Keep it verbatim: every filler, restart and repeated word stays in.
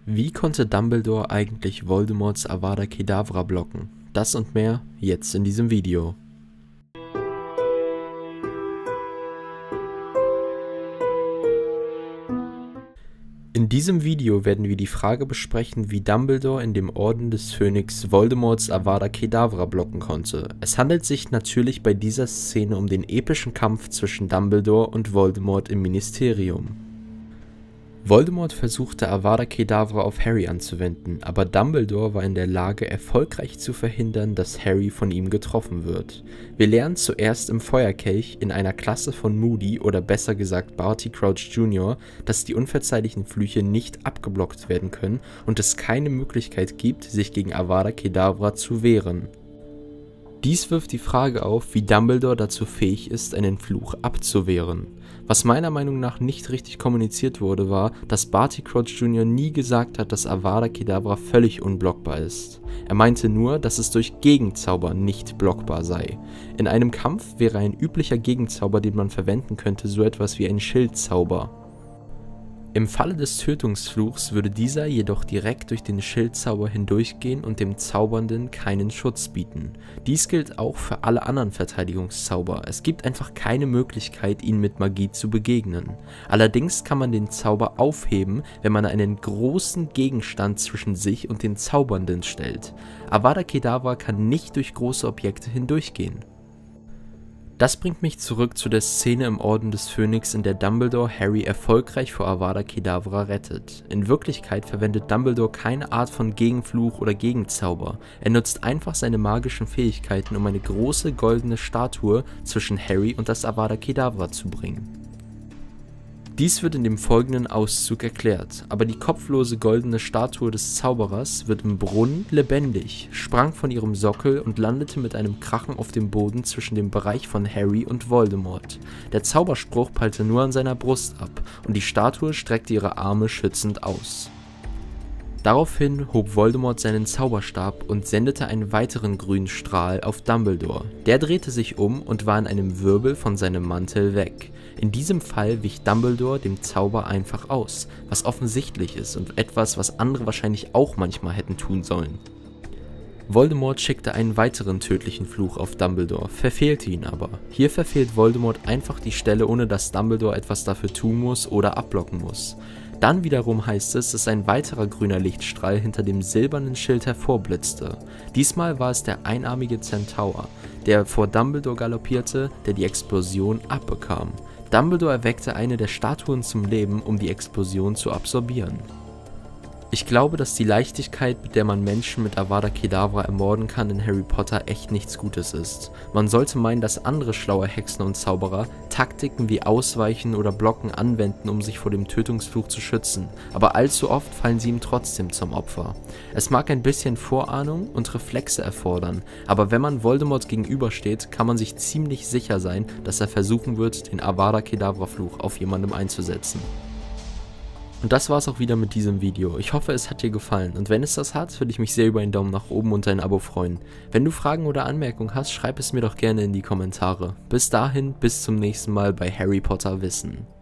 Wie konnte Dumbledore eigentlich Voldemorts Avada Kedavra blocken? Das und mehr jetzt in diesem Video. In diesem Video werden wir die Frage besprechen, wie Dumbledore in dem Orden des Phönix Voldemorts Avada Kedavra blocken konnte. Es handelt sich natürlich bei dieser Szene um den epischen Kampf zwischen Dumbledore und Voldemort im Ministerium. Voldemort versuchte Avada Kedavra auf Harry anzuwenden, aber Dumbledore war in der Lage, erfolgreich zu verhindern, dass Harry von ihm getroffen wird. Wir lernen zuerst im Feuerkelch in einer Klasse von Moody oder besser gesagt Barty Crouch Junior, dass die unverzeihlichen Flüche nicht abgeblockt werden können und es keine Möglichkeit gibt, sich gegen Avada Kedavra zu wehren. Dies wirft die Frage auf, wie Dumbledore dazu fähig ist, einen Fluch abzuwehren. Was meiner Meinung nach nicht richtig kommuniziert wurde, war, dass Barty Crouch Junior nie gesagt hat, dass Avada Kedavra völlig unblockbar ist. Er meinte nur, dass es durch Gegenzauber nicht blockbar sei. In einem Kampf wäre ein üblicher Gegenzauber, den man verwenden könnte, so etwas wie ein Schildzauber. Im Falle des Tötungsfluchs würde dieser jedoch direkt durch den Schildzauber hindurchgehen und dem Zaubernden keinen Schutz bieten. Dies gilt auch für alle anderen Verteidigungszauber. Es gibt einfach keine Möglichkeit, ihnen mit Magie zu begegnen. Allerdings kann man den Zauber aufheben, wenn man einen großen Gegenstand zwischen sich und den Zaubernden stellt. Avada Kedavra kann nicht durch große Objekte hindurchgehen. Das bringt mich zurück zu der Szene im Orden des Phönix, in der Dumbledore Harry erfolgreich vor Avada Kedavra rettet. In Wirklichkeit verwendet Dumbledore keine Art von Gegenfluch oder Gegenzauber. Er nutzt einfach seine magischen Fähigkeiten, um eine große goldene Statue zwischen Harry und das Avada Kedavra zu bringen. Dies wird in dem folgenden Auszug erklärt, aber die kopflose goldene Statue des Zauberers wird im Brunnen lebendig, sprang von ihrem Sockel und landete mit einem Krachen auf dem Boden zwischen dem Bereich von Harry und Voldemort. Der Zauberspruch prallte nur an seiner Brust ab und die Statue streckte ihre Arme schützend aus. Daraufhin hob Voldemort seinen Zauberstab und sendete einen weiteren grünen Strahl auf Dumbledore. Der drehte sich um und war in einem Wirbel von seinem Mantel weg. In diesem Fall wich Dumbledore dem Zauber einfach aus, was offensichtlich ist und etwas, was andere wahrscheinlich auch manchmal hätten tun sollen. Voldemort schickte einen weiteren tödlichen Fluch auf Dumbledore, verfehlte ihn aber. Hier verfehlt Voldemort einfach die Stelle, ohne dass Dumbledore etwas dafür tun muss oder abblocken muss. Dann wiederum heißt es, dass ein weiterer grüner Lichtstrahl hinter dem silbernen Schild hervorblitzte. Diesmal war es der einarmige Zentaur, der vor Dumbledore galoppierte, der die Explosion abbekam. Dumbledore erweckte eine der Statuen zum Leben, um die Explosion zu absorbieren. Ich glaube, dass die Leichtigkeit, mit der man Menschen mit Avada Kedavra ermorden kann, in Harry Potter echt nichts Gutes ist. Man sollte meinen, dass andere schlaue Hexen und Zauberer Taktiken wie Ausweichen oder Blocken anwenden, um sich vor dem Tötungsfluch zu schützen, aber allzu oft fallen sie ihm trotzdem zum Opfer. Es mag ein bisschen Vorahnung und Reflexe erfordern, aber wenn man Voldemort gegenübersteht, kann man sich ziemlich sicher sein, dass er versuchen wird, den Avada Kedavra Fluch auf jemandem einzusetzen. Und das war's auch wieder mit diesem Video. Ich hoffe, es hat dir gefallen und wenn es das hat, würde ich mich sehr über einen Daumen nach oben und ein Abo freuen. Wenn du Fragen oder Anmerkungen hast, schreib es mir doch gerne in die Kommentare. Bis dahin, bis zum nächsten Mal bei Harry Potter Wissen.